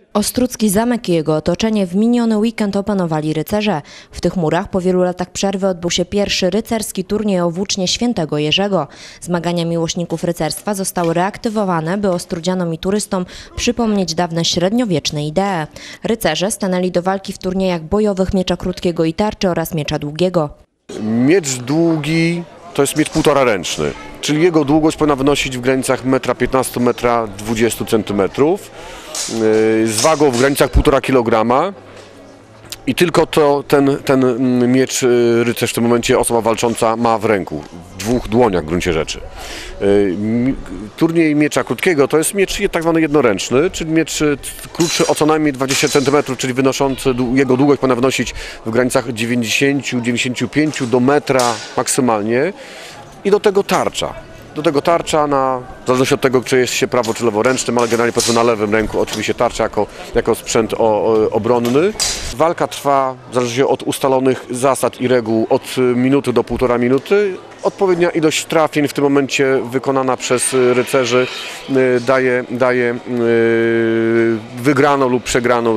Ostrucki zamek i jego otoczenie w miniony weekend opanowali rycerze. W tych murach po wielu latach przerwy odbył się pierwszy rycerski turniej o włócznie Świętego Jerzego. Zmagania miłośników rycerstwa zostały reaktywowane, by ostrudzianom i turystom przypomnieć dawne średniowieczne idee. Rycerze stanęli do walki w turniejach bojowych miecza krótkiego i tarczy oraz miecza długiego. Miecz długi to jest miecz 1,5 ręczny, czyli jego długość powinna wynosić w granicach 1,15 m, 1,20 cm, z wagą w granicach 1,5 kg. I tylko ten miecz rycerz w tym momencie osoba walcząca ma w ręku, w dwóch dłoniach w gruncie rzeczy. Turniej miecza krótkiego to jest miecz tak zwany jednoręczny, czyli miecz krótszy o co najmniej 20 cm, czyli wynoszący, jego długość powinna wynosić w granicach 90-95 do metra maksymalnie. I do tego tarcza. W zależności od tego, czy jest się prawo czy leworęcznym, ale generalnie powiedzmy na lewym ręku oczywiście tarcza jako sprzęt obronny. Walka trwa w zależności od ustalonych zasad i reguł od minuty do 1,5 minuty. Odpowiednia ilość trafień w tym momencie wykonana przez rycerzy daje wygraną lub przegraną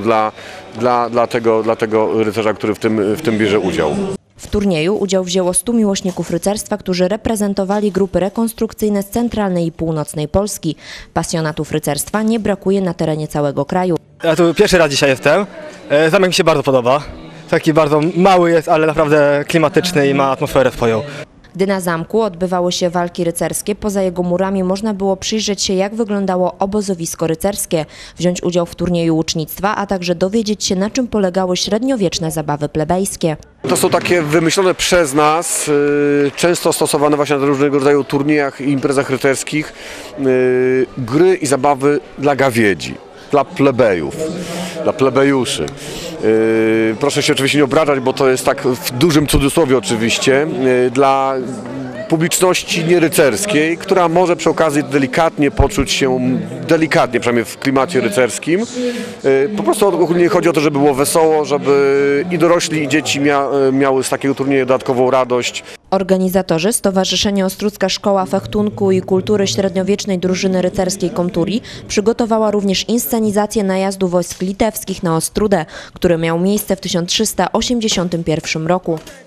dla tego rycerza, który w tym bierze udział. W turnieju udział wzięło 100 miłośników rycerstwa, którzy reprezentowali grupy rekonstrukcyjne z centralnej i północnej Polski. Pasjonatów rycerstwa nie brakuje na terenie całego kraju. Ja tu pierwszy raz dzisiaj jestem. Zamek mi się bardzo podoba. Taki bardzo mały jest, ale naprawdę klimatyczny i ma atmosferę swoją. Gdy na zamku odbywały się walki rycerskie, poza jego murami można było przyjrzeć się, jak wyglądało obozowisko rycerskie, wziąć udział w turnieju łucznictwa, a także dowiedzieć się, na czym polegały średniowieczne zabawy plebejskie. To są takie wymyślone przez nas, często stosowane właśnie na różnego rodzaju turniejach i imprezach rycerskich, gry i zabawy dla gawiedzi, dla plebejów, dla plebejuszy. Proszę się oczywiście nie obrażać, bo to jest tak w dużym cudzysłowie oczywiście, dla publiczności nierycerskiej, która może przy okazji delikatnie poczuć się, przynajmniej w klimacie rycerskim. Po prostu ogólnie chodzi o to, żeby było wesoło, żeby i dorośli, i dzieci miały z takiego turnieju dodatkową radość. Organizatorzy, Stowarzyszenie Ostrucka Szkoła Fechtunku i Kultury Średniowiecznej Drużyny Rycerskiej Komturii przygotowała również inscenizację najazdu wojsk litewskich na Ostrudę, który miał miejsce w 1381 roku.